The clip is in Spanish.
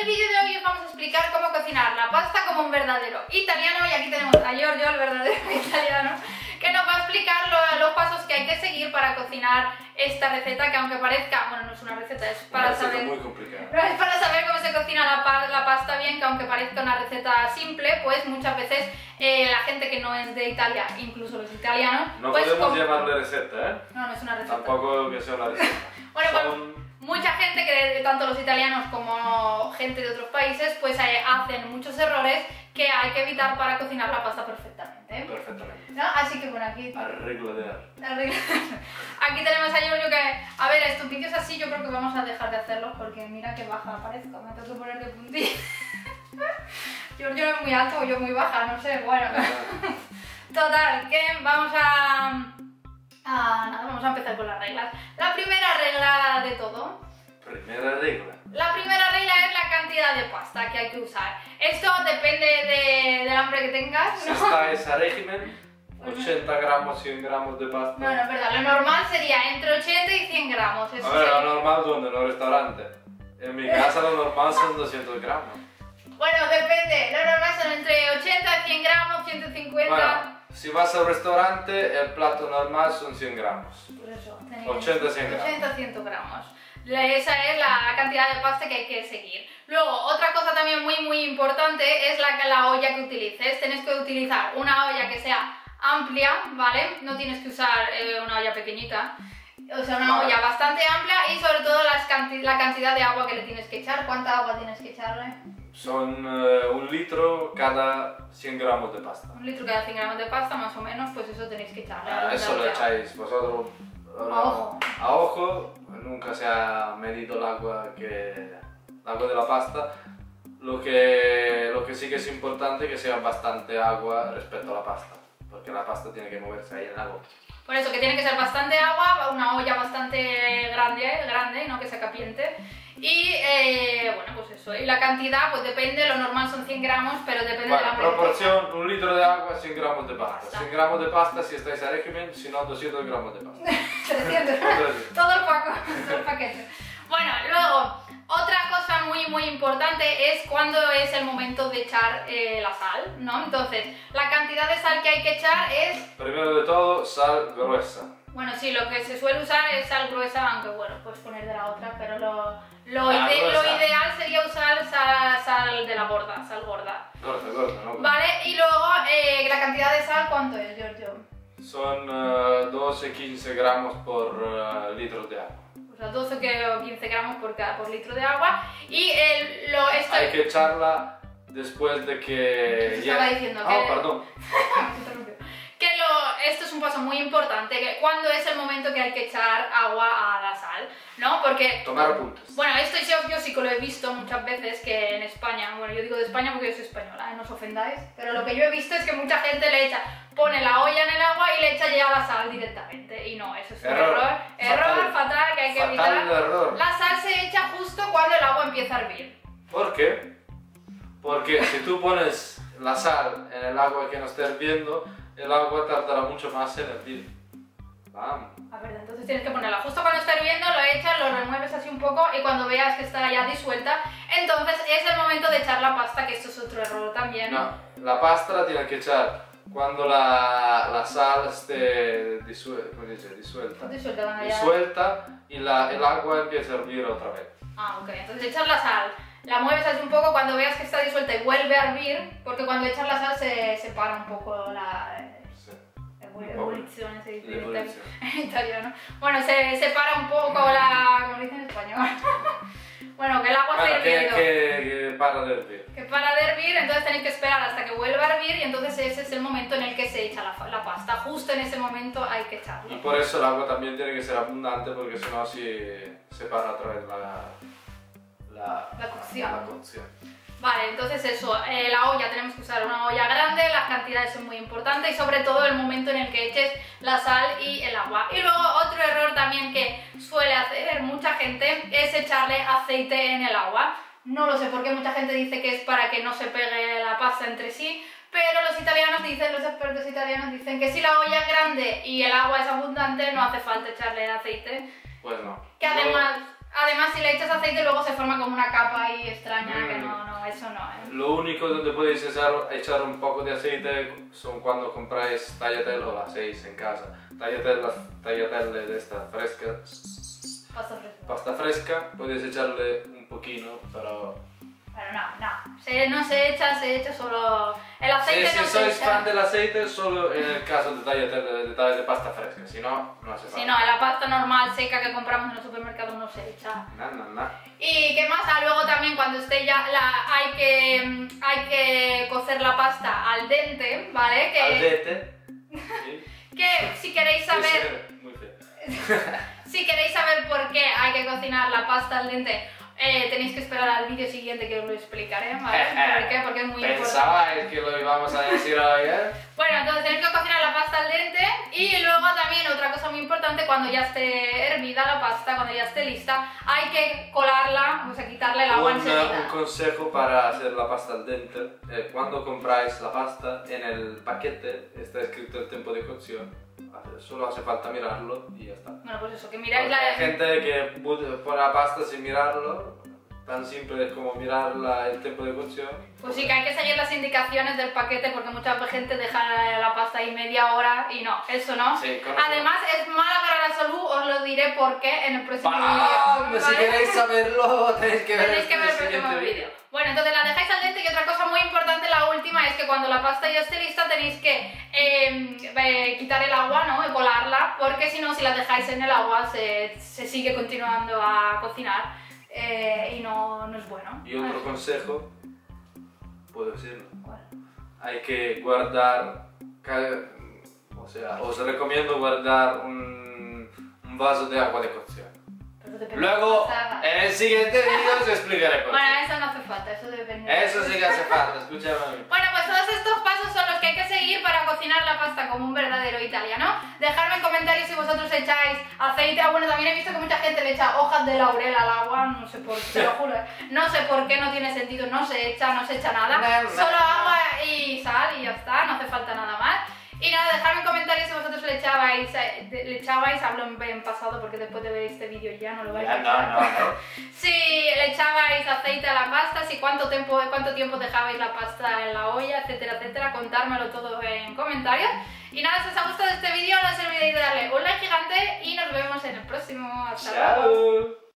el vídeo de hoy os vamos a explicar cómo cocinar la pasta como un verdadero italiano, y aquí tenemos a Giorgio, el verdadero italiano, que nos va a explicar los pasos que hay que seguir para cocinar esta receta, que aunque parezca, bueno, no es una receta, es para saber... muy complicada. Pero es para saber cómo se cocina la pasta bien, que aunque parezca una receta simple, pues muchas veces la gente que no es de Italia, incluso los italianos... No pues, podemos llamarle receta, ¿eh? No, no es una receta. Tampoco que sea una receta. Bueno, pues mucha gente, que tanto los italianos como gente de otros países, pues hacen muchos errores que hay que evitar para cocinar la pasta perfectamente. Perfectamente. ¿No? Así que bueno, aquí... Arreglo de arte. Aquí tenemos a Giorgio que... A ver, estos vídeos así yo creo que vamos a dejar de hacerlos porque mira que baja parezco, me tengo que poner de puntilla. Giorgio es muy alto o yo muy baja, no sé, bueno. Total, que vamos nada, vamos a empezar con las reglas. La primera regla de todo. Primera regla. La primera regla es la cantidad de pasta que hay que usar. Esto depende del hambre que tengas, Si ¿no? estáis a régimen, 80 gramos, 100 gramos de pasta. No, es verdad, lo normal sería entre 80 y 100 gramos. Eso A ver, sería... lo normal donde, en un restaurante. En mi casa lo normal son 200 gramos. Bueno, depende, lo normal son entre 80 y 100 gramos, 150... Bueno, si vas al restaurante, el plato normal son 100 gramos. Por eso, 80-100 gramos. 80-100 gramos. Esa es la cantidad de pasta que hay que seguir. Luego, otra cosa también muy importante es la olla que utilices. Tienes que utilizar una olla que sea amplia, ¿vale? No tienes que usar una olla pequeñita. O sea, una olla bastante amplia, y sobre todo la cantidad de agua que le tienes que echar. ¿Cuánta agua tienes que echarle? Son 1 litro cada 100 gramos de pasta. 1 litro cada 100 gramos de pasta, más o menos, pues eso tenéis que echarle. Eso lo echáis vosotros a ojo. Nunca se ha medido el agua de la pasta. Lo que sí que es importante es que sea bastante agua respecto a la pasta, porque la pasta tiene que moverse ahí en el agua. Por eso que tiene que ser bastante agua, una olla bastante grande, no que sea capiente. Y bueno, pues eso. Y la cantidad, pues depende, lo normal son 100 gramos, pero depende de la proporción, 1 litro de agua, 100 gramos de pasta. 100 gramos de pasta si estáis a régimen, si no 200 gramos de pasta. 300, todo el paquete. Bueno, luego, otra cosa muy importante es cuándo es el momento de echar la sal, ¿no? Entonces, la cantidad de sal que hay que echar es... Primero de todo, sal gruesa. Bueno, sí, lo que se suele usar es sal gruesa, aunque bueno, puedes poner de la otra, pero lo ideal sería usar sal de la gorda, sal gorda. Gorda, ¿no? Vale, y luego la cantidad de sal, ¿cuánto es, Giorgio? Son 12-15 gramos por litro de agua. O sea, 12 o 15 gramos por litro de agua. Y hay que echarla después de que... Estaba diciendo que... perdón. Que esto es un paso muy importante, que cuando es el momento que hay que echar agua a la sal, ¿no? Porque... Tomar apuntes. Bueno, esto yo sí que lo he visto muchas veces, que en España, bueno, yo digo de España porque yo soy española, no os ofendáis, pero lo que yo he visto es que mucha gente pone la olla en el agua y le echa ya la sal directamente, y no, eso es un error fatal que hay que evitar. Error. La sal se echa justo cuando el agua empieza a hervir. ¿Por qué? Porque si tú pones la sal en el agua que no esté hirviendo, el agua tardará mucho más en hervir. Vamos. A ver, entonces tienes que ponerla justo cuando está hirviendo, lo echas, lo remueves así un poco, y cuando veas que está ya disuelta, entonces es el momento de echar la pasta, que esto es otro error también. No, la pasta la tienes que echar cuando la sal esté disuelta y el agua empieza a hervir otra vez. Ah, ok, entonces echas la sal, la mueves así un poco, cuando veas que está disuelta y vuelve a hervir, porque cuando echas la sal se separa un poco la... Ebullizione se dice en italiano. Bueno, se separa un poco la... ¿Cómo dice en español? Bueno, que el agua está hirviendo. Que para de hervir. Que para de hervir, entonces tenéis que esperar hasta que vuelva a hervir, y entonces ese es el momento en el que se echa la pasta. Justo en ese momento hay que echarlo. Y por eso el agua también tiene que ser abundante, porque si no se separa otra vez la cocción. Vale, entonces eso, la olla, tenemos que usar una olla grande, las cantidades son muy importantes, y sobre todo el momento en el que eches la sal y el agua. Y luego otro error también que suele hacer mucha gente es echarle aceite en el agua. No lo sé por qué mucha gente dice que es para que no se pegue la pasta entre sí, pero los expertos italianos dicen que si la olla es grande y el agua es abundante, no hace falta echarle aceite. Pues no. Que además además si le echas aceite luego se forma como una capa ahí extraña, que no, eso no, Lo único donde podéis echar un poco de aceite son cuando compráis tagliatelle o la hacéis en casa. Tagliatelle de esta fresca. Pasta fresca. Pasta fresca, podéis echarle un poquino, pero... Pero no se echa solo... El aceite si no se sois echa. fan del aceite, solo en el caso de tagliatelle de pasta fresca, si no, no hace falta. Si no, la pasta normal seca que compramos en el supermercado no se echa. No. ¿Y qué más? Luego también cuando esté ya hay que cocer la pasta al dente, ¿vale? Al dente. Sí. Que si queréis saber... Muy feo. Si queréis saber por qué hay que cocinar la pasta al dente, tenéis que esperar al vídeo siguiente que os lo explicaré, ¿vale? ¿Por qué? Porque es muy importante. Pensabais que lo íbamos a decir hoy, ¿eh? Bueno, entonces tenéis que cocinar la pasta al dente y luego también otra cosa muy importante, cuando ya esté hervida la pasta, cuando ya esté lista, hay que colarla, o sea, quitarle el agua enseguida. Un consejo para hacer la pasta al dente, cuando compráis la pasta, en el paquete está escrito el tiempo de cocción. Solo hace falta mirarlo y ya está. Bueno, pues eso, que miráis Porque hay gente que pone la pasta sin mirarlo, tan simple como mirar el tiempo de cocción. Pues sí, que hay que seguir las indicaciones del paquete porque mucha gente deja la pasta ahí media hora y no, eso no. Sí, además es mala para la salud, os lo diré por qué en el próximo vídeo. Si queréis saberlo tenéis que ver el próximo vídeo. Bueno, entonces la dejáis al dente y otra cosa muy importante, la última, es que cuando la pasta ya esté lista tenéis que quitar el agua, ¿no? Y colarla, porque si no, si la dejáis en el agua se sigue continuando a cocinar y no es bueno. Y otro consejo, ¿puedo decirlo? ¿Cuál? Hay que guardar, o sea, os recomiendo guardar un vaso de agua de cocción. Luego, en el siguiente vídeo os explicaré por qué. Bueno, eso no hace falta, eso depende. Eso sí que hace falta, escúchame a mí. Bueno, pues todos estos pasos son los que hay que seguir para cocinar la pasta como un verdadero italiano. Dejadme en comentarios si vosotros echáis aceite. Bueno, también he visto que mucha gente le echa hojas de laurel al agua, no sé por qué, te lo juro. No sé por qué, no tiene sentido, no se echa nada. Solo agua y sal y ya está, no hace falta nada más. Y nada, dejadme en comentarios si vosotros le echabais, hablo en pasado porque después de ver este vídeo ya no lo vais a echar. No. Si le echabais aceite a la pasta, si cuánto tiempo dejabais la pasta en la olla, etcétera, contármelo todo en comentarios. Y nada, si os ha gustado este vídeo no os olvidéis de darle un like gigante y nos vemos en el próximo. Hasta luego. Chao.